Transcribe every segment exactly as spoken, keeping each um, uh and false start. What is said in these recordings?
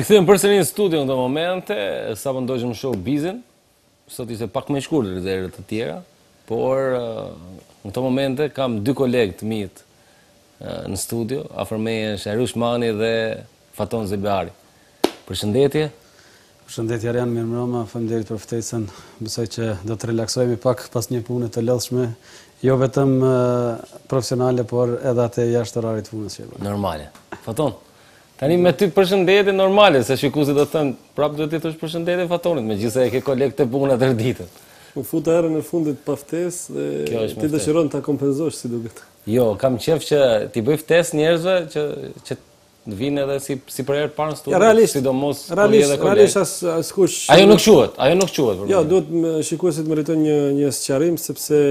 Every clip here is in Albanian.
Rikëthem përsëri në studio në të momente, sa më ndojshëm show bizin, sot ishte pak më shkurtër se herët të tjera, por në të momente kam dy kolegë të mitë në studio, afër meje është Arush Mani dhe Faton Zebari. Përshëndetje. Përshëndetje Arian, mirë mbrëma, faleminderit për ftesën. Besoj që do të relaksohemi pak pas një pune të lodhshme, jo vetëm profesionale, por edhe atë jashtë orarit të punës. Normale. Faton. Tani me ty përshëndetje normale, se shikuesit do të thënë, prapë do t'i thosh përshëndetje Fatonit, megjithëse e ke kolegë të punë atë ditën. U futa erën e fundit pa ftesë dhe ti dëshiron ta kompenzosh si duket. Jo, kam qejf që t'i bëj ftesë njerëzve që që vinë edhe si si për herë parë në studio, ja, sidomos kur edhe kolegë. Realisht as askush. Ajo nuk quhet, ajo nuk quhet. Jo, duhet shikuesit meritojnë një një sqarim sepse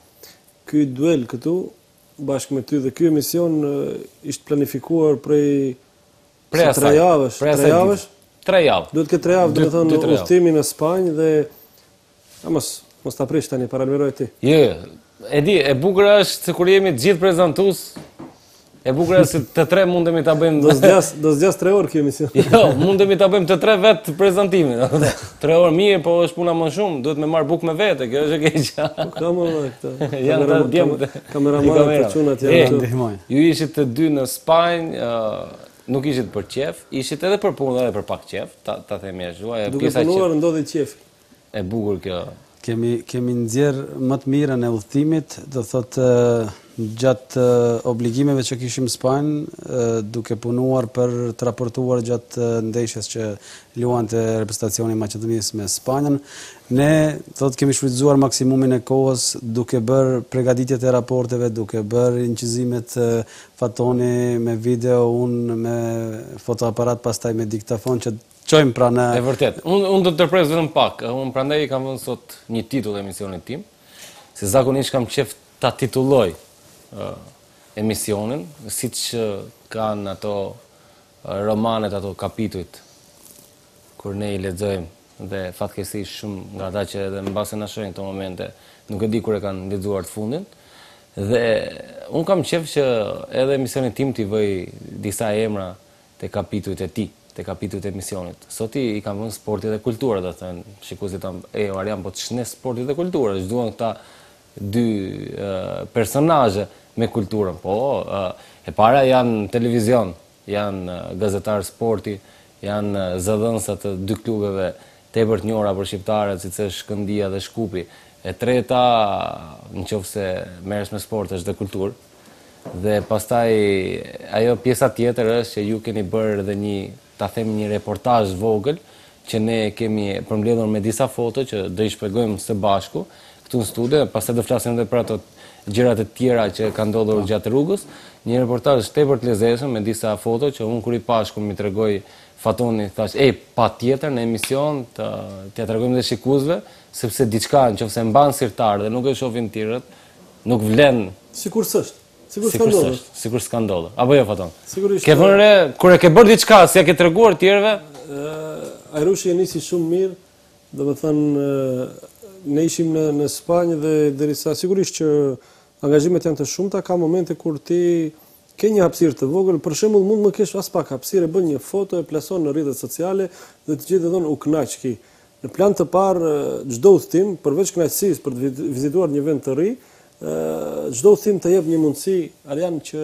ky duel këtu bashkë me ty dhe ky emision ishte planifikuar prej Pre asaj, tre javësh, tre javësh. Tre javë. Duhet këtë tre javë, do të thonë udhëtimi në Spanjë dhe a mos mos ta prish tani para almiroj ti. Jo, e di, e bukur është se kur jemi të gjithë prezantues, e bukur është se të tre mundemi ta bëjmë. Do zgjas, do zgjas tre orë kjo emision. Jo, mundemi ta bëjmë të tre vetë prezantimin. tre orë mirë, po është puna më shumë, duhet me marr bukë me vete, kjo është e keqja. Ka më këtë. Janë të djemë kameramanët të çunat janë këtu. Ju ishit të dy në Spanjë, nuk ishit për qef, ishit edhe për punë edhe për pak qef, ta, ta themi e shua. Duke punuar ndodhi qefi. E bukur kjo. Kemi, kemi nxjerr më të mirën e udhëtimit, do thotë gjatë obligimeve që kishim në Spanjë, duke punuar për të raportuar gjatë ndeshjes që luante reprezentacioni i Maqedonisë me Spanjën, ne thotë kemi shfrytzuar maksimumin e kohës duke bërë përgatitjet e raporteve, duke bërë incizimet Fatoni me video, unë me fotoaparat, pastaj me diktafon që çojmë pra në. E vërtet. Unë unë do të tërpres vetëm pak. Unë prandaj kam vënë sot një titull emisionit tim, se zakonisht kam qef ta titulloj Uh, emisionin, siç kanë ato uh, romanet, ato kapitujt kur ne i lexojmë dhe fatkeqësisht shumë nga ata që edhe mbase na shohin këto momente nuk e di kur e kanë lexuar të fundin. Dhe un kam qejf që edhe emisionin tim t'i vëj disa emra te kapitujt e tij, te kapitujt e emisionit. Sot i kam vënë sporti dhe kultura, do të thënë shikuesit tam, e Arian, po të shnes sporti dhe kultura, çduan këta dy uh, personazhe me kulturën, po uh, e para janë televizion, janë uh, gazetar sporti, janë uh, zëdhënësa të dy klubeve tepër të njohura për shqiptarët, siç është Shkëndia dhe Shkupi. E treta, nëse merresh me sport, është dhe kulturë. Dhe pastaj ajo pjesa tjetër është që ju keni bërë edhe një, ta them, një reportazh vogël që ne kemi përmbledhur me disa foto që do i shpjegojmë së bashku këtu në studio, pastaj do flasim edhe për ato gjërat e tjera që kanë ndodhur gjatë rrugës. Një reportazh tepër të lezetshëm me disa foto që unë kur i pash ku mi tregoi Fatoni, thash, "Ej, patjetër në emision të t'ia tregojmë dhe shikuesve, sepse diçka nëse mban sirtar dhe nuk e shohin tjerët, nuk vlen sikur s'është. Sikur s'ka ndodhur. Sikur s'ka ndodhur. Apo jo, Faton? Sigurisht. Ke vënë re kur e ke bërë diçka, si ja ke treguar tjerëve? Ë, Arushi nisi shumë mirë, domethënë ne ishim në, në Spanjë dhe derisa sigurisht që angazhimet janë të shumta, ka momente kur ti ke një hapësirë të vogël, për shembull mund më kesh as pak hapësirë, bën një foto, e plason në rrjetet sociale dhe të gjithë thonë u kënaq ki. Në plan të parë çdo udhtim, përveç kënaqësisë për të vizituar një vend të ri, çdo udhtim të jep një mundësi Arian që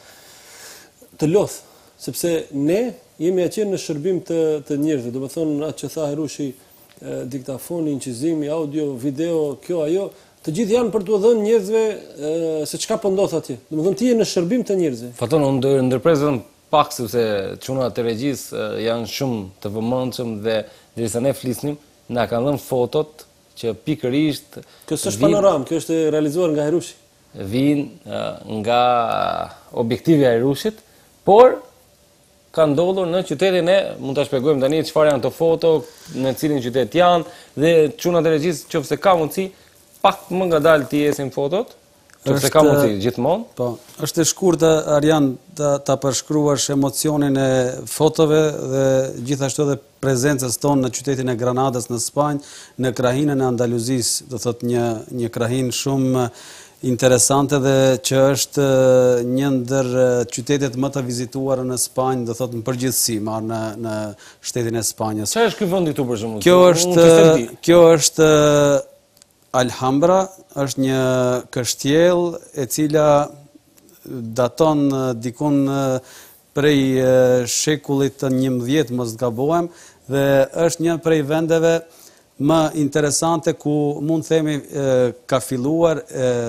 të lodh, sepse ne jemi atje në shërbim të të njerëzve, domethënë atë që tha Herushi, diktafoni, incizimi, audio, video, kjo ajo, të gjithë janë për t'u dhënë njerëzve se çka po ndodh atje. Domethënë ti je në shërbim të njerëzve. Faton, unë do ndërpres vetëm pak sepse çunat e regjisë janë shumë të vëmendshëm dhe derisa ne flisnim, na kanë dhënë fotot që pikërisht kjo është panoram, kjo është realizuar nga Herushi. Vin nga objektivi i Herushit, por ka ndodhur në qytetin e, mund ta shpjegojmë tani çfarë janë këto foto, në cilin qytet janë dhe çunat e regjisë nëse ka mundësi pak më ngadalë t'i jesin fotot. Sepse ka mundësi gjithmonë? Po, është e shkurtë Arjan ta, ta përshkruash emocionin e fotove dhe gjithashtu edhe prezencës tonë në qytetin e Granadës në Spanjë, në krahinën e Andaluzisë, do thot një një krahinë shumë interesante dhe që është një ndër qytetet më të vizituara në Spanjë, do thot në përgjithësi, marrë në në shtetin e Spanjës. Çfarë është ky vend këtu për shembull? Kjo është kjo është Alhambra, është një kështjell e cila daton dikun prej shekullit të njëmbëdhjetë, mos gabohem, dhe është një prej vendeve më interesante ku mund themi ka filluar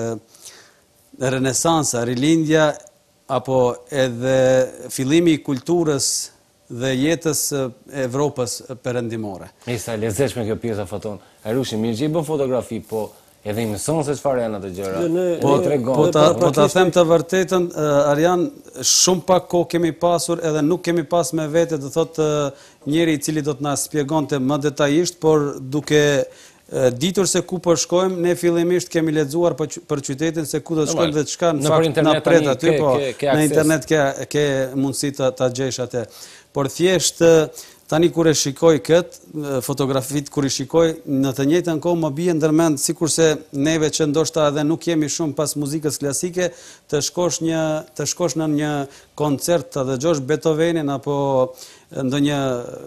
renesansa, rilindja apo edhe fillimi i kulturës dhe jetës e Evropës perëndimore. Isa, lezetshme kjo pjesa foton. Arushi, mirë që i bën fotografi, po edhe i mëson se çfarë janë ato gjëra. Po, po, ta, po ta them të vërtetën, Arjan, shumë pak kohë kemi pasur edhe nuk kemi pas me vete, do thotë njeri i cili do të na shpjegonte më detajisht, por duke ditur se ku po shkojmë, ne fillimisht kemi lexuar për qytetin se ku do të shkojmë dhe çka në fakt na pret aty, po në internet ke ke mundësi ta ta gjesh atë. Por thjesht tani kur e shikoj këtë fotografit, kur i shikoj në të njëjtën kohë më bie ndërmend sikurse neve që ndoshta edhe nuk jemi shumë pas muzikës klasike, të shkosh një të shkosh në një koncert të dëgjosh Beethovenin apo ndonjë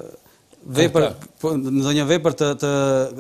vepër ndonjë vepër të të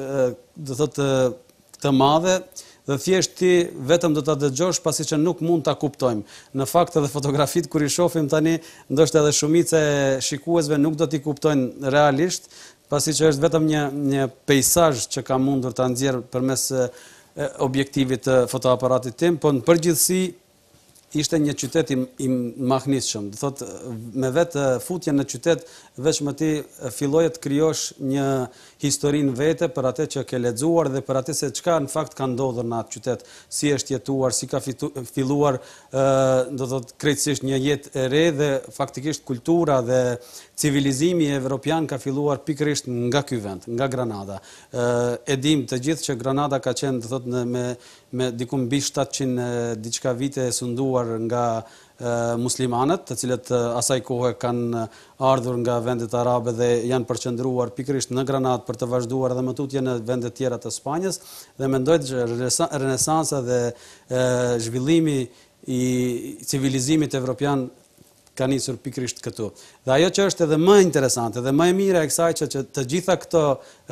do thotë të madhe dhe thjesht ti vetëm do ta dëgjosh pasi që nuk mund ta kuptojmë. Në fakt edhe fotografit kur i shohim tani, ndoshta edhe shumica e shikuesve nuk do t'i kuptojnë realisht, pasi që është vetëm një një peizazh që ka mundur ta nxjerr përmes objektivit të fotoaparatit tim, po në përgjithësi ishte një qytet i, i mahnitshëm. Do thotë me vetë futjen në qytet veç më ti filloje të krijosh një historinë vete për atë që ke lexuar dhe për atë se çka në fakt ka ndodhur në atë qytet, si është jetuar, si ka fitu, filluar ë do thotë krejtësisht një jetë e re dhe faktikisht kultura dhe civilizimi evropian ka filluar pikërisht nga ky vend, nga Granada. Ë e dim të gjithë që Granada ka qenë do thotë me me diku mbi shtatëqind diçka vite e sunduar nga muslimanët, të cilët asaj kohe kanë ardhur nga vendet arabe dhe janë përqendruar pikërisht në Granadë për të vazhduar edhe më tutje në vende tjera të Spanjës, dhe mendoj që renesansa dhe zhvillimi i civilizimit evropian ka nisur pikërisht këtu. Dhe ajo që është edhe më interesante dhe më e mira e kësaj që të gjitha këto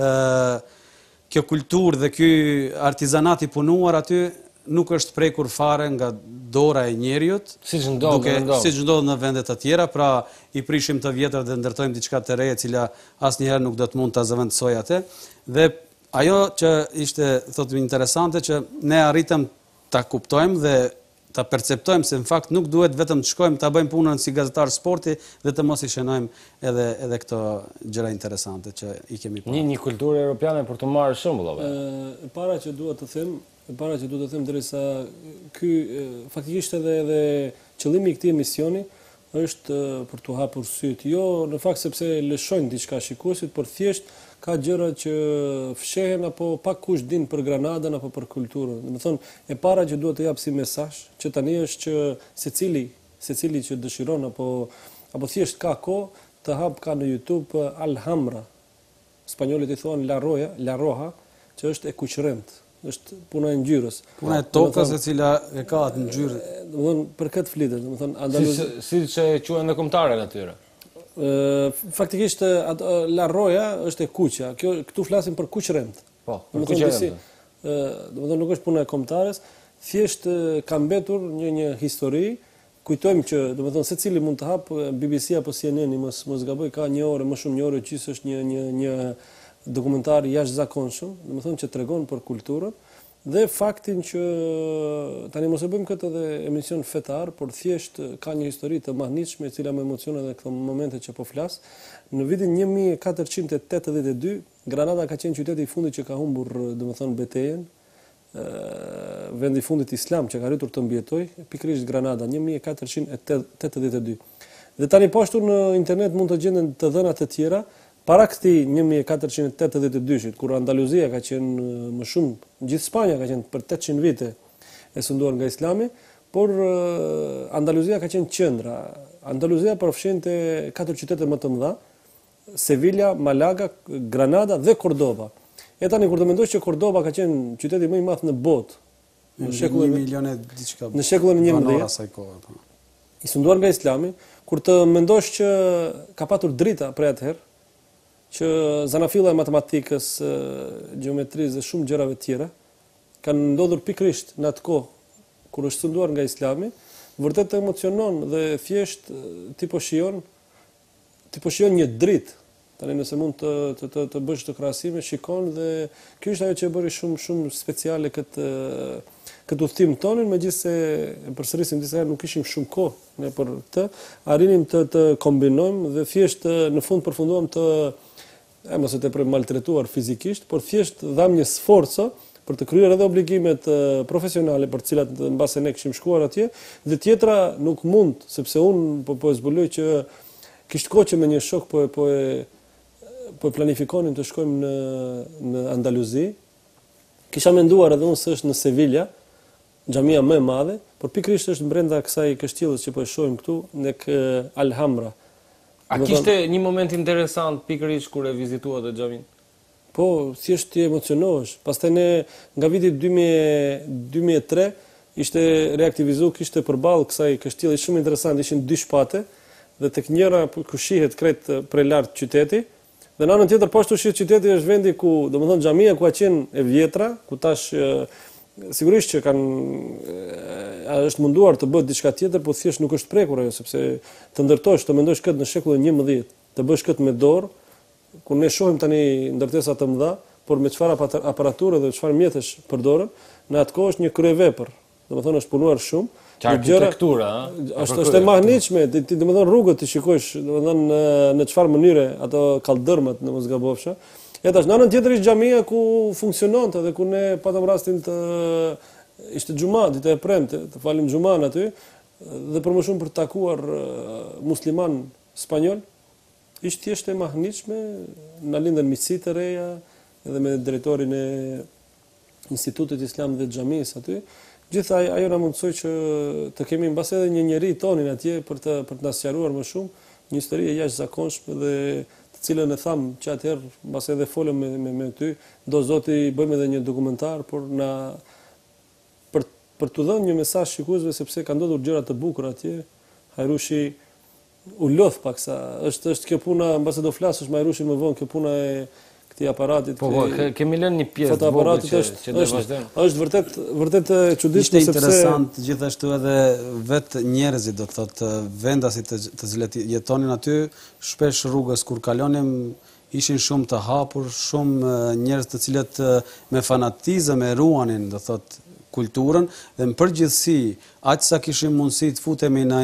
kjo kulturë dhe ky artizanat i punuar aty nuk është prekur fare nga dora e njeriut, siç ndodh, siç ndodh në vende të tjera, pra i prishim të vjetër dhe ndërtojmë diçka të re e cila asnjëherë nuk do të mund ta zëvendësoj atë. Dhe ajo që ishte thotë interesante që ne arritëm ta kuptojmë dhe ta perceptojmë se në fakt nuk duhet vetëm të shkojmë ta bëjmë punën si gazetar sporti dhe të mos i shënojmë edhe edhe këto gjëra interesante që i kemi parë. Një një kulturë europiane për të marrë shembull. E para që dua të them, e para që dua të them derisa ky faktikisht edhe edhe qëllimi i këtij emisioni është për të hapur syt, jo në fakt sepse lëshojnë diçka shikuesit, por thjesht ka gjëra që fshehen apo pak kush din për Granadën apo për kulturën. Domethënë, e para që duhet të jap si mesazh që tani është që secili, secili që dëshiron apo apo thjesht ka kohë të hap ka në YouTube Alhambra. Spanjolët i thonë La Roja, La Roja, që është e kuqërrent. Është puna e ngjyrës. Puna e tokës e cila e ka atë ngjyrë. Domethënë për këtë flitet, domethënë Andaluz si që e quhen në kombëtarët atyre. Faktikisht La Roja është e kuqja. Kjo këtu flasim për kuqërrent. Po, për kuqërrent. Domethënë nuk është puna e kombëtares, thjesht ka mbetur një një histori. Kujtojmë që domethënë secili mund të hap B B C apo C N N, mos mos gaboj, ka një orë, më shumë një orë gjysmë është një një një dokumentar jashtëzakonshëm, domethënë që tregon për kulturën dhe faktin që tani mos e bëjmë këtë edhe emision fetar, por thjesht ka një histori të mahnitshme e cila më emocionon edhe këto momente që po flas. Në vitin një mijë e katërqind e tetëdhjetë e dy, Granada ka qenë qyteti i fundit që ka humbur domethënë betejën, vendi i fundit islam që ka arritur të mbijetoj, pikërisht Granada, një mijë e katërqind e tetëdhjetë e dy. Dhe tani po ashtu në internet mund të gjenden të dhëna të tjera. Para këtij një mijë e katërqind e tetëdhjetë e dy-shit, kur Andaluzia ka qenë më shumë, gjithë Spanja ka qenë për tetëqind vite e sunduar nga Islami, por uh, Andaluzia ka qenë qendra. Andaluzia përfshinte katër qytete më të mëdha: Sevilla, Malaga, Granada dhe Cordova. E tani kur të mendosh që Cordova ka qenë qyteti më i madh në botë në shekullin një milion e diçka. Në shekullin e njëmbëdhjetë. I sunduar nga Islami, kur të mendosh që ka patur drita prej atëherë, që zanafilla e matematikës, gjeometrisë dhe shumë gjërave tjera kanë ndodhur pikërisht në atë kohë kur është sunduar nga Islami, vërtet të emocionon dhe thjesht ti po shijon ti po shijon një dritë. Tani nëse mund të të të, të bësh të krahasime, shikon dhe kjo është ajo që e bëri shumë shumë speciale këtë këtë udhtim tonin, megjithëse e përsërisim disa herë nuk kishim shumë kohë ne për të, arrinim të të kombinojmë dhe thjesht në fund përfunduam të e mos e të për maltretuar fizikisht, por thjesht dham një sforco për të kryer edhe obligimet profesionale për të cilat mbase ne kishim shkuar atje, dhe tjetra nuk mund, sepse unë po, po e zbuloj që kishte kohë që me një shok po e po e po e planifikonin të shkojmë në në Andaluzi. Kisha menduar edhe unë se është në Sevilla, xhamia më e madhe, por pikërisht është brenda kësaj kështjellës që po e shohim këtu nek Alhambra. A kishte një moment interesant pikërisht kur e vizituat atë xhamin? Po, thjesht ti emocionohesh. Pastaj ne nga viti dy mijë e tre ishte reaktivizuar, kishte përballë kësaj kështjellë shumë interesante, ishin dy shpate dhe tek njëra ku shihet krejt prej lart qyteti, dhe në anën tjetër poshtë shihet qyteti, është vendi ku, domethënë xhamia ku ka qenë e vjetra, ku tash sigurisht që kanë është munduar të bëhet diçka tjetër, por thjesht nuk është prekur ajo, sepse të ndërtosh, të mendosh këtë në shekullin e njëmbëdhjetë, të bësh këtë me dorë, kur ne shohim tani ndërtesa të mëdha, por me çfarë aparaturë dhe çfarë mjetesh përdoren, në atë kohë është një kryevepër. Domethënë është punuar shumë. Arkitektura, është është e mahnitshme, ti domethënë rrugët të shikosh, domethënë në çfarë mënyre ato kallëdërmat, në mos gabofsha. E tash në anën tjetër është xhamia ku funksiononte dhe ku ne patëm rastin të ishte xhuma, ditë e premte, të falim xhuman aty, dhe për më shumë për të takuar musliman spanjol. Ishte thjesht e mahnitshme, na lindën miqësi të reja, edhe me drejtorin e Institutit Islam dhe xhamisë aty. Gjithaj ajo na mundsoi që të kemi mbas edhe një njerëz tonin atje për të për të na sqaruar më shumë një histori e jashtëzakonshme dhe të cilën e tham që atëherë mbas edhe folëm me me, me ty, do Zoti bëjmë edhe një dokumentar por na për për t'u dhënë një mesazh shikuesve, sepse ka ndodhur gjëra të bukura atje. Hajrushi u lodh paksa, është është kjo puna, mbase do flasësh me Hajrushin më vonë, kjo puna e këtij aparatit. Po, po, kemi lënë një pjesë të vogël që që do vazhdojmë. Është vërtet vërtet e çuditshme, sepse interesant gjithashtu edhe vetë njerëzit, do të thotë vendasit të, të cilët jetonin aty, shpesh rrugës kur kalonim ishin shumë të hapur, shumë njerëz të cilët me fanatizëm e ruanin, do thotë kulturën, dhe në përgjithësi, aq sa kishim mundësi të futemi në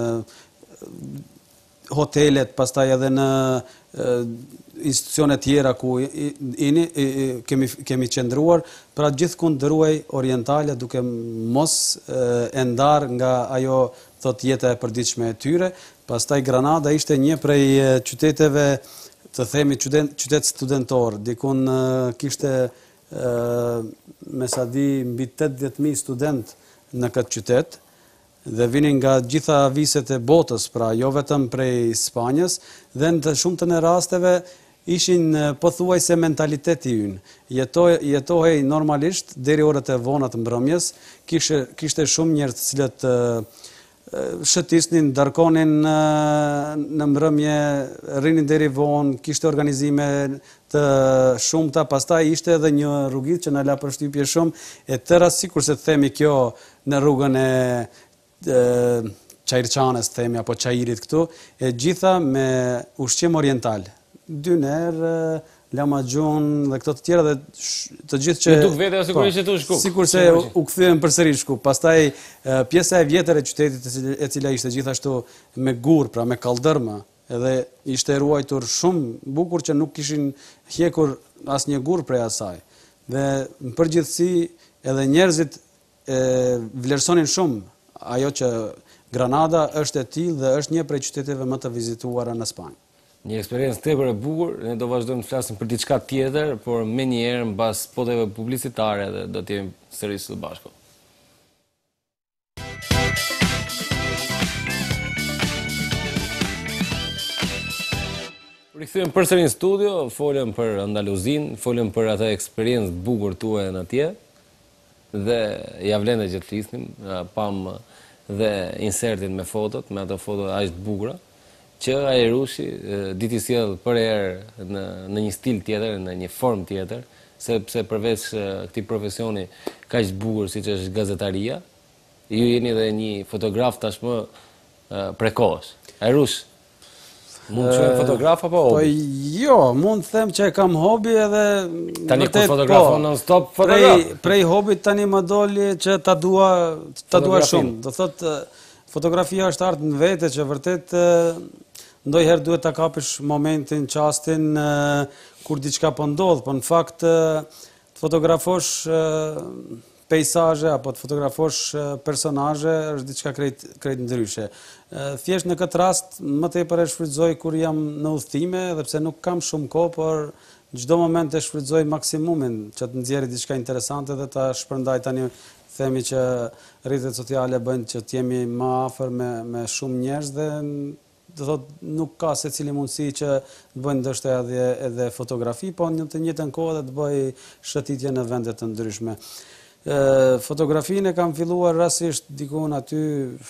hotelet, pastaj edhe në institucione tjera ku ini kemi kemi qëndruar, pra gjithkund dëruaj orientale, duke mos e ndar nga ajo thot jeta e përditshme e tyre. Pastaj Granada ishte një prej qyteteve, të themi qytet, qytet studentor, dikun kishte me sa di mbi tetëdhjetë mijë student në këtë qytet, dhe vinin nga gjitha viset e botës, pra jo vetëm prej Spanjës, dhe në të shumtën e rasteve ishin pothuajse mentaliteti ynë. Jetoj, jetohej normalisht deri orët e vona të mbrëmjes, kishte, kishte shumë njerëz të cilët shëtisnin, darkonin në mbrëmje, rrinin deri vonë, kishte organizime të shumta, pastaj ishte edhe një rrugit që na la përshtypje shumë, e tëra sikur se të themi kjo në rrugën e Çajrçanës, themi, apo Çajirit këtu, e gjitha me ushqim oriental. Dyner, lamajun dhe këto të tjera, dhe të gjithë që... Në duk vete, sigurisht që tu shku. Sikur se u kthyen përsëri shku. Pastaj pjesa e vjetër e qytetit e cila ishte gjithashtu me gur, pra me kaldërma, edhe ishte ruajtur shumë bukur që nuk kishin hjekur asnjë gur prej asaj. Dhe në përgjithësi edhe njerëzit e vlerësonin shumë ajo që Granada është e tillë dhe është një prej qyteteve më të vizituara në Spanjë. Një eksperiencë tepër e bukur, ne do vazhdojmë të flasim për diçka tjetër, por menjëherë mbas spoteve publicitare dhe do të jemi sërish së bashku. Rikthyen përsëri në studio, folëm për Andaluzin, folëm për atë eksperiencë të bukur tuaj në atje, dhe ja vlen që të flisnim, pam dhe insertin me fotot, me ato foto aq të bukura, që Ajrushi diti sjell për herë në, në një stil tjetër, në një formë tjetër, sepse përveç këtij profesioni kaq të bukur siç është gazetaria, ju jeni edhe një fotograf tashmë prekosh. Ajrush, mund të qenë fotograf apo hobi? Po jo, mund të them që e kam hobi edhe tani kur fotografon non stop fotograf. Prej, prej hobit tani më doli që ta dua ta dua shumë. Do thotë fotografia është art në vete që vërtet ndonjëherë duhet ta kapësh momentin, çastin kur diçka po ndodh, po në fakt të fotografosh pejsazhe apo të fotografosh personazhe është diçka krejt krejt ndryshe. Thjesht në këtë rast më tepër e shfrytëzoj kur jam në udhëtime, edhe pse nuk kam shumë kohë, por çdo moment e shfrytëzoj maksimumin që të nxjerrë diçka interesante dhe ta shpërndaj. Tani themi që rrjetet sociale bëjnë që të jemi më afër me me shumë njerëz dhe do thotë nuk ka secili mundësi që të bëjnë ndoshta edhe edhe fotografi, po në të njëjtën kohë të bëj shëtitje në vende të ndryshme. Fotografinë e kam filluar rastisht dikun aty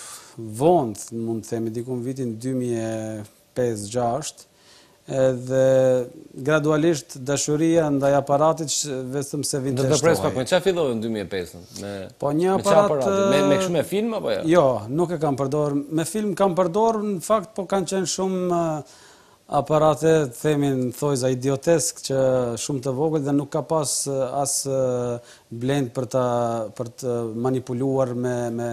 vonë, mund të themi, dikun vitin dy mijë e pesë gjashtë, edhe gradualisht dashuria ndaj aparatit vetëm se vinte shtohej. Do të pres pak, me çfarë filloi në dy mijë e pesë? Me Po një aparat me me kështu me film apo jo? Jo, nuk e kam përdor. Me film kam përdor, në fakt po kanë qenë shumë aparate, themin thojza idiotesk që shumë të vogël dhe nuk ka pas as blend për ta për të manipuluar me me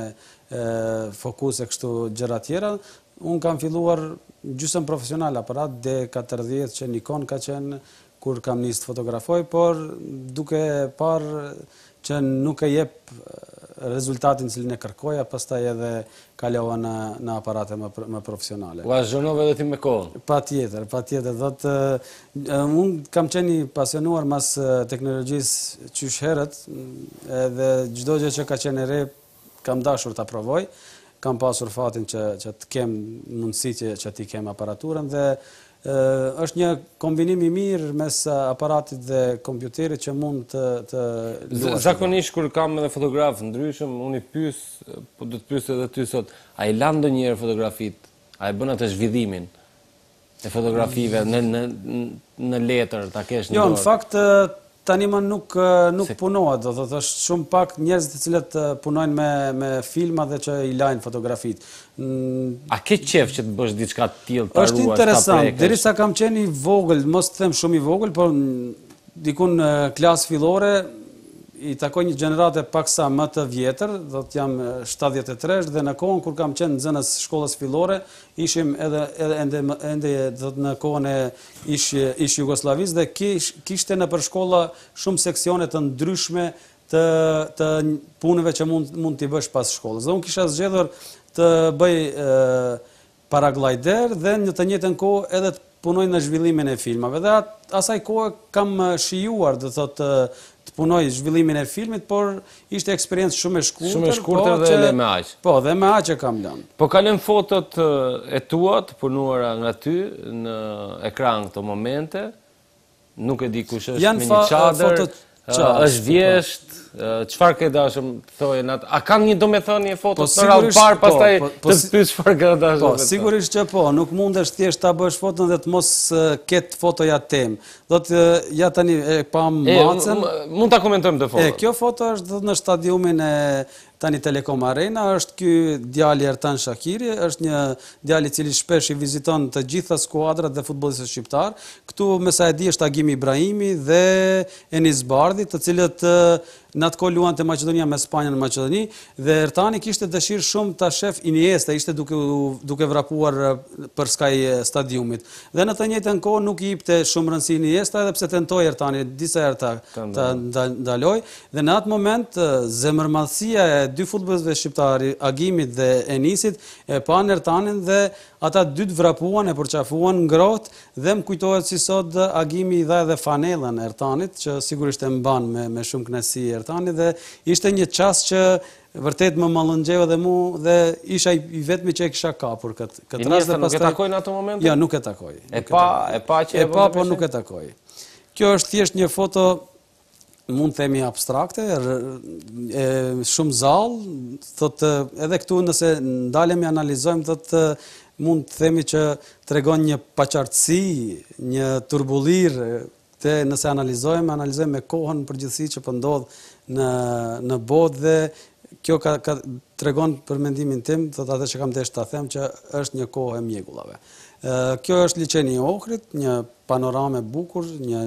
fokus e kështu gjëra tjera. Unë kam filluar gjysëm profesional aparat D katërdhjetë që Nikon ka qenë kur kam nisë të fotografoj, por duke parë që nuk e jep rezultatin cilin e kërkoja, pastaj edhe kalova në në aparate më, më profesionale. U azhonove edhe ti me kohën? Patjetër, patjetër. Do të unë kam qenë i pasionuar mas teknologjisë qysh herët, edhe çdo gjë që ka qenë e re kam dashur ta provoj. Kam pasur fatin që që të kem mundësi që që ti kem aparaturën dhe e, është një kombinim i mirë mes aparatit dhe kompjuterit që mund të të luash. Zakonisht kur kam edhe fotograf ndryshëm, unë i pyes, po do të pyes edhe ty sot, a i lan ndonjëherë fotografit? A e bën atë zhvillimin e fotografive në në në letër, ta kesh në dorë? Jo, në në fakt tani më nuk nuk Se... punohet, do thotë është shumë pak njerëz të cilët punojnë me me filma dhe që i lajnë fotografitë. Mm... A ke qef që të bësh diçka të tillë, ta ruash, është interesant, derisa kam qenë i vogël, mos të them shumë i vogël, por dikun në klasë fillore i takoj një gjenerate paksa më të vjetër, do të jam shtatëdhjetë e tre dhe në kohën kur kam qenë nxënës shkollës fillore, ishim edhe edhe ende ende do të në kohën e ish ish Jugosllavisë dhe kish, kishte në për shkolla shumë seksione të ndryshme të të punëve që mund mund t'i bësh pas shkollës. Dhe unë kisha zgjedhur të bëj e, paraglider dhe në të njëjtën kohë edhe të punoj në zhvillimin e filmave. Dhe at, asaj kohë kam shijuar, do thotë, të punoj zhvillimin e filmit, por ishte eksperiencë shumë e shkurtër. Shumë e shkurtër dhe edhe me aq. Po, dhe me aq e kam lënë. Po kalojm fotot e tua të punuara nga ty në ekran këto momente. Nuk e di kush është Janë me një çadër, është vjesht, çfarë ke dashur të thojë natë? A kanë një domethënie fotot po, në radhë parë, pastaj po, po, të pyes çfarë ke dashur? Po, sigurisht që po, nuk mundesh thjesht ta bësh foton dhe të mos ketë fotoja temë. Do të ja tani e pam macën. Mund ta komentojmë të foto. E, kjo foto është në stadiumin e tani Telekom Arena, është ky djali Ertan Shakiri, është një djali i cili shpesh i viziton të gjitha skuadrat dhe futbollistët shqiptar. Këtu me sa e di është Agimi Ibrahimi dhe Enis Bardhi, të cilët në atë kohë luante Maqedonia me Spanjën në Maqedoni dhe Ertani kishte dëshirë shumë ta shef Iniesta, ishte duke duke vrapuar për skaj stadiumit. Dhe në të njëjtën kohë nuk i jepte shumë rëndësi Iniesta, edhe pse tentoi Ertani disa herë ta, ta ndaloj dhe në atë moment zemërmadhësia e dy futbollistëve shqiptar, Agimit dhe Enisit, e pan Ertanin dhe ata dy të vrapuan, e përqafuan ngrohtë dhe më kujtohet si sot Agimi i dha edhe fanellën Ertanit, që sigurisht e mban me me shumë kënaqësi Ertani dhe ishte një çast që vërtet më mallëngjeva dhe mu dhe isha i i vetmi që e kisha kapur këtë këtë rast Iniesta dhe nuk e pastaj takoi në ato momente? ja, nuk e takoj. E pa, e pa që E pa, po bën nuk e takoj. Kjo është thjesht një foto, mund të themi abstrakte, r- e, shumë zallë, thotë edhe këtu nëse ndalemi analizojmë, thotë mund të themi që tregon një paqartësi, një turbullir, te nëse analizojmë, analizojmë me kohën në përgjithësi që po ndodh në në botë dhe kjo ka, ka tregon për mendimin tim, thotë atë që kam desh ta them që është një kohë e mjegullave. Ë, Kjo është liçeni i Ohrit, një panoramë e bukur, një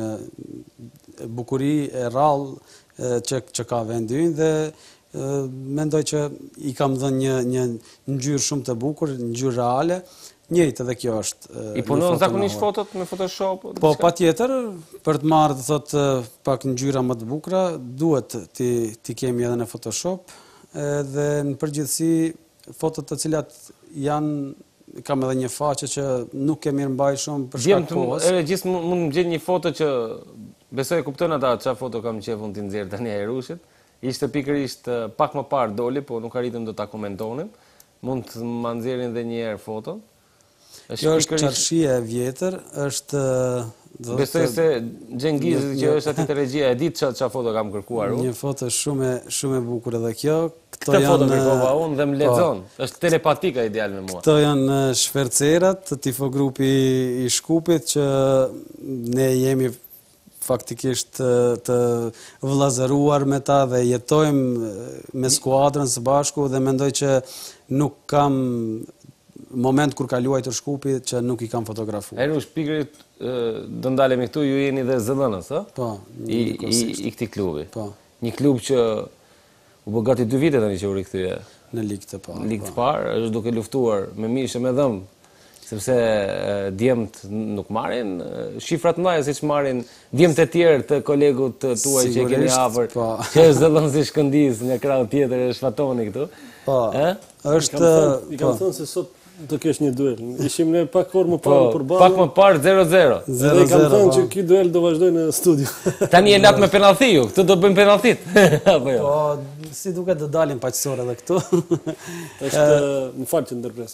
bukuri e rrallë që që ka vendi ynë dhe ë, mendoj që i kam dhënë një një ngjyrë shumë të bukur, një ngjyrë reale. Njëjtë edhe kjo është. ë, I në punon foton zakonisht e Ohrit. fotot me Photoshop? Po, pa tjetër, për të marrë, thotë, pak ngjyra më të bukura, duhet ti, ti kemi edhe në Photoshop, edhe në përgjithësi, fotot të cilat janë, kam edhe një faqe që nuk e mirë mbaj shumë për shkak Djemë të të kohës. e gjithë mund mund më gjej një foto që besoj e kupton ata çfarë foto kam qefun t'i nxjerr tani Ajrushit. Ishte pikërisht eh, pak më parë doli, po nuk arritëm do ta komentonim. Mund të ma nxjerrin edhe një herë foton. Kjo është çarshia e vjetër, është do të Besoj thotë, se Xhengizi një- që është aty te regjia e di çfarë çfarë foto kam kërkuar unë. një foto shumë e shumë e bukur edhe kjo. Këto Këtë foto janë kërkova unë dhe më po, lexon. Është telepatika ideal me mua. Këto janë shfercerat, tifogrupi i Shkupit që ne jemi faktikisht të, të vëllazëruar me ta dhe jetojmë me skuadrën së bashku dhe mendoj që nuk kam moment kur ka luajtur Shkupi që nuk i kam fotografuar. Ajrush, pikërisht ë, do ndalemi këtu, ju jeni dhe zëdhënës, ë? Po, I, i, njëkohësisht. i këtij klubi. Po, Një klub që u bë gati dy vite tani që u rikthye. në ligë të parë. Ligë po. të parë, është duke luftuar me mishë me dhëmë, sepse e, djemt nuk marrin e, shifrat mëdha siç marrin djemt e tjerë të kolegut të tuaj që e keni Sigurisht, afër, po. që është zëdhënësi Shkëndijës nga krau tjetër e shfatoni këtu. Po, Ë? I është... kam thënë, i kam po, thënë se sot do kesh një duel. Ishim ne pak orë më Po, parë për pak më parë zero zero. Dhe zero i kam zero, thënë po. që ky duel do vazhdoj në studio. Tani e lap me penallti ju, këtu do bëjmë penalltit. Apo jo? Po, si duket do dalim paqësor edhe këtu. Është, më fal që ndërpres.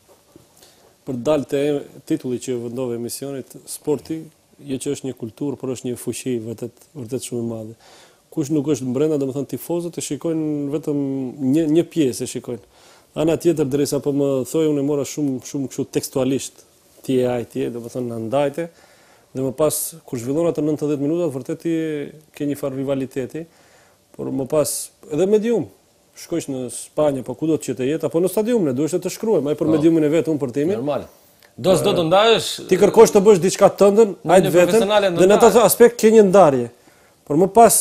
Për të dalë te titulli që vendove emisionit, sporti, jo që është një kulturë, por është një fuqi vërtet vërtet shumë e madhe. Kush nuk është brenda, domethënë tifozët e shikojnë vetëm një një pjesë e shikojnë. Ana tjetër derisa po më thoi unë e mora shumë shumë kështu tekstualisht. Ti e ai, ti e, domethënë na ndajte dhe më pas kur zhvillon ato nëntëdhjetë minuta vërtet ti ke një farë rivaliteti, por më pas edhe medium shkojsh në Spanjë, po kudo që të jetë, apo në stadium, ne duhesh të shkruajmë, ai për mediumin e vet, unë për timin. Normal. Do s'do të ndahesh. Ti kërkosh të bësh diçka tëndën, ai në të veten, profesionale dhe në ndërtar. atë aspekt ke një ndarje. Por më pas,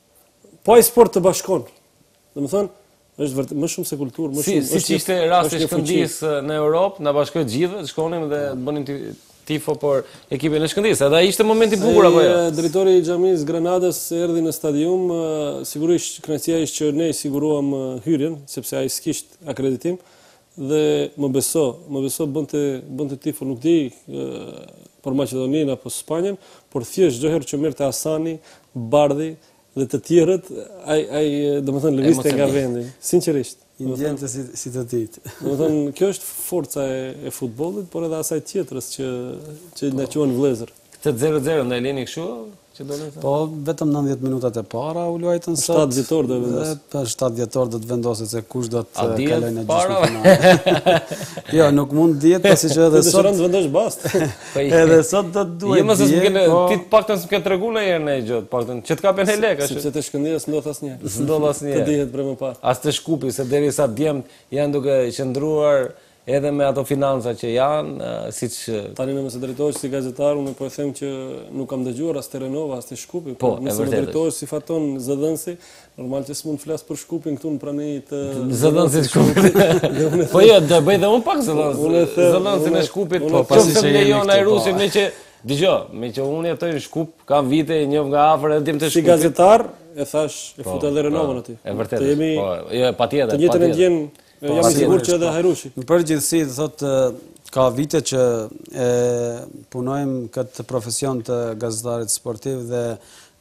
po ai sport të bashkon. Domethënë, është vërtet më shumë se kulturë, më Si, shumë. si është që një- ishte rasti është një fuqi. Shkëndijës në Europë, na bashkoi të gjithë, shkonim dhe të bënim ti- tifo për ekipin e Shkëndijës. Edhe ai ishte momenti i bukur apo jo? Ai, Drejtori i xhamisë Granadës erdhi në stadium, ë, sigurisht kënaqësia ishte që ne i siguruam ë, hyrjen, sepse ai s'kishte akreditim dhe më beso, më beso bënte bënte tifo, nuk di ë, për Maqedoninë apo Spanjën, por thjesht çdo herë që merrte Hasani, Bardhi dhe të tjerët, ai ai domethënë lëvizte nga Emocionist. vendi, sinqerisht. I ndjente si, si të ditë. Domethënë kjo është forca e, e futbollit, por edhe asaj tjetrës që që na quhen vëllezër. Këtë zero zero ndaj leni kështu që do të Po, vetëm nëntëdhjetë minutat e para u luajtën sot. shtatë dhjetor do e vendoset. Dhe për shtatë dhjetor do të vendoset se kush do A të dihet kalojë në para? gjysmëfinale. Jo, nuk mund dihet pasi që edhe Ti sot dëshiron të vendosh bast. Po i- edhe sot do të duhet. Jo më se s'm dihet, kene, po, ti të paktën s'm ke treguar ndonjëherë në gjë, të paktën që të kapen he lek, ashtu. Sepse të Shkëndijës ndodh asnjëherë. S'ndodh Të asnjëherë. dihet për më parë. As të Shkupi, se derisa djemt janë duke qëndruar edhe me ato financa që janë, eh, siç eh, Tani në mëse drejtohesh si gazetar, unë po e them që nuk kam dëgjuar as te Renova, as te Shkupi, Po, por e nëse më vërtetë drejtohesh si faton zëdhënësi, normal që s'mund flas për Shkupin këtu në prani të zëdhënësit Shkupit. Po jo, do bëj dhe unë pak zëdhënës. Unë e them, Zëdhënësin e unë- Shkupit, unë po e pasi them që që jemi lejon këtu, Ajrusin, po. me që dëgjoj, me që unë jetoj në Shkup, kam vite, e njoh nga afër edhe tim të si Shkupit. gazetar e thash e Po, fut edhe Renovën po, aty. E vërtetë. Të jemi Po, jo, patjetër, të njëjtën e patjetër. ndjen, jam i patjetër, sigurt që edhe Hajrushi. Në përgjithësi, të thotë, ka vite që e, punojmë këtë profesion të gazetarit sportiv dhe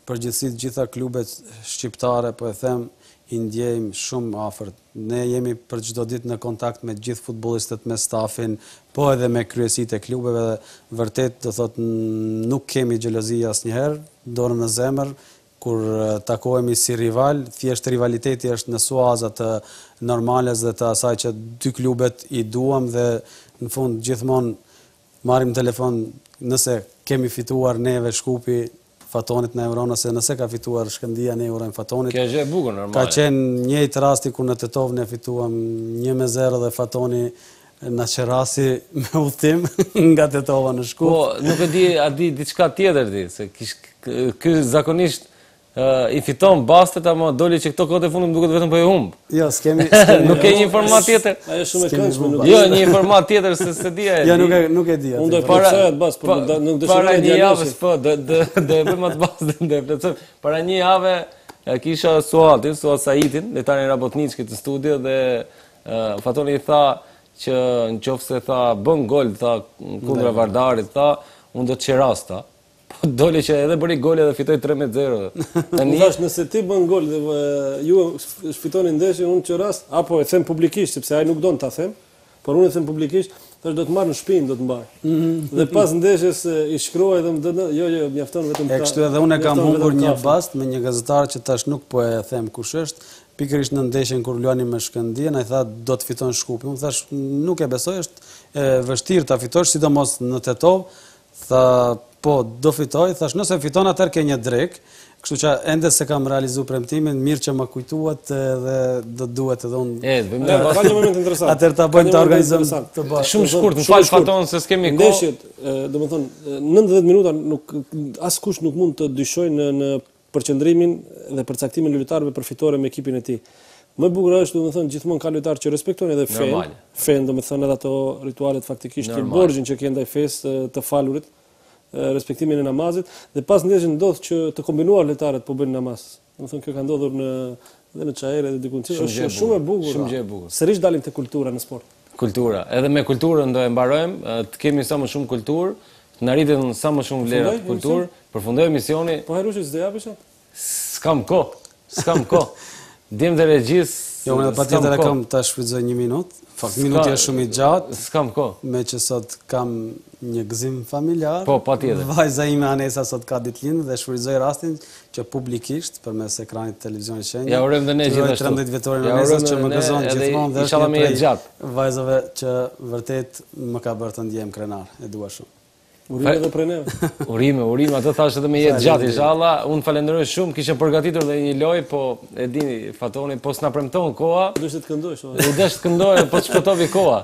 përgjithësi të gjitha klubet shqiptare, po e them, i ndjejmë shumë afërt. Ne jemi për çdo ditë në kontakt me gjithë futbollistët, me stafin, po edhe me kryesitë e klubeve dhe vërtet do thot nuk kemi xhelozi asnjëherë, dorën në zemër kur takohemi si rival, thjesht rivaliteti është në suaza të normales dhe të asaj që dy klubet i duam dhe në fund gjithmonë marrim telefon nëse kemi fituar neve Shkupi Fatonit në Euron, ose nëse ka fituar Shkëndia ne urojmë Fatonit. Kjo është e bukur normale. Ka qenë njëjtë rasti ku në Tetov ne fituam një me zero dhe Fatoni na qerasi me udhtim nga Tetova në Shkup. Po, nuk e di, a di diçka tjetër di, se kish ky zakonisht Uh, i fiton bastet, ama doli që këto kohët e fundit më duket vetëm po e humb. Jo, s'kemi nuk ke një informat tjetër. Ajo shumë e këndshme, nuk. Jo, një informat tjetër se se di. Jo, nuk e nuk e di. Unë do të plotësoj atë bas, por nuk dëshiroj të dialogjis. Po, do do do e bëjmë atë bas, do e plotësoj. Para një jave kisha Suatin, Suat Saitin, letarin Rabotniçkit të studio dhe uh, Fatoni i tha që nëse tha bën gol, tha kundra Vardarit, tha unë do të qeras ta. Po doli që edhe bëri gole dhe fitoi tre me zero. Tani thash nëse ti bën gol dhe ju fitoni ndeshjen, unë qeras, apo e them publikisht sepse ai nuk don ta them, por unë e them publikisht, thash do të marr në shtëpi, do të mbaj. Dhe pas ndeshjes i shkruaj dhe më thonë, jo, jo, mjafton vetëm ta. E kështu edhe unë kam humbur një bast me një gazetar që tash nuk po e them kush është, pikërisht në ndeshjen kur luanim me Shkëndijën, ai tha do të fiton Shkupi. Unë thash nuk e besoj, është e vështirë ta fitosh, sidomos në Tetov. Tha po, do fitoj, thash nëse fiton atëherë ke një drek, kështu që ende se kam realizuar premtimin, mirë që më kujtuat dhe do duhet edhe unë. E, bëjmë ka një moment interesant. Atëherë ta bëjmë të organizojmë të bëj. Shumë shkurt, më fal Faton se s'kemi kohë. Ndeshjet, domethënë nëntëdhjetë minuta nuk askush nuk mund të dyshojë në në përqendrimin dhe përcaktimin e lojtarëve për fitore me ekipin e tij. Më e bukur është domethënë gjithmonë ka lojtar që respektojnë edhe fen, fen domethënë edhe ato ritualet faktikisht të borxhin që ke ndaj fesë të falurit, respektimin e namazit, dhe pas ndeshjes ndodh që të kombinuar lojtarët po bëjnë namaz. Domethënë kjo ka ndodhur në edhe në Çajere dhe diku tjetër, është shumë e bukur. Shumë gjë e bukur. Sërish dalim te kultura në sport. Kultura, edhe me kulturën do e mbarojmë, të kemi sa më shumë kulturë, të na rriten sa më shumë vlera të kulturë, përfundoj emisioni. Po Harushi s'do japesh atë? S'kam kohë, s'kam kohë. Djem dhe regjis. Jo, unë patjetër e kam ta shfrytëzoj një minutë. Fakt minuti është shumë i gjatë. S'kam kohë. Me që sot kam një gëzim familjar. Po, patjetër. Vajza ime Anesa sot ka ditëlindje dhe shfrytëzoj rastin që publikisht përmes ekranit të televizionit Shenjë. Ja urojmë dhe ne gjithashtu. trembëdhjetë vjetorin Anesës që më gëzon gjithmonë dhe është një prej vajzave që vërtet më ka bërë të ndjem krenar. E dua shumë. Urime edhe prej neve. Urime, urime, atë thash edhe me jetë gjatë, inshallah. Unë falenderoj shumë, kisha përgatitur dhe një lojë, po e dini, Fatoni, po s'na premton koha. Duhet të këndosh. U desh të këndoj, po të shpëtovi koha.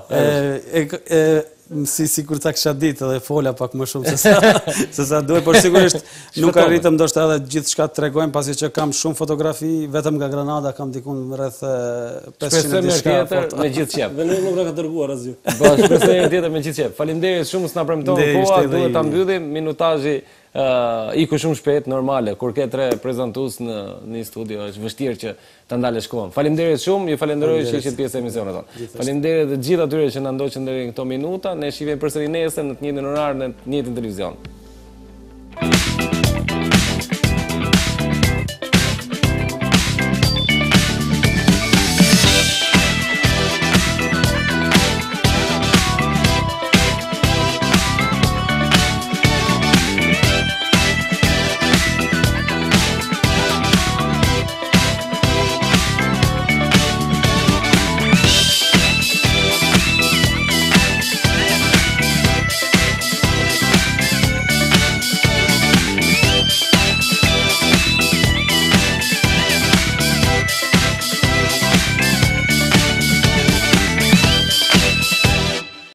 Si sikur ta kisha ditë dhe fola pak më shumë se sa se sa duhet, por sigurisht nuk arritëm ndoshta edhe gjithçka të tregojmë pasi që kam shumë fotografi, vetëm nga Granada kam dikun rreth pesëqind diçka me gjithë qep. Dhe nuk na ka dërguar asgjë. Po, shpresoj një tjetër me gjithë qep. Faleminderit shumë s'na premton koha, duhet ta mbyllim minutazhi. Uh, iku shumë shpejt, normale, kur ke tre prezantues në një studio, është vështirë që ta ndalesh kohën. Faleminderit shumë, ju falenderoj që ishit pjesë e emisionit tonë. Faleminderit të gjithë atyre që na ndoqën deri në këto minuta, ne shihemi përsëri nesër në të njëjtin orar në të njëjtin televizion.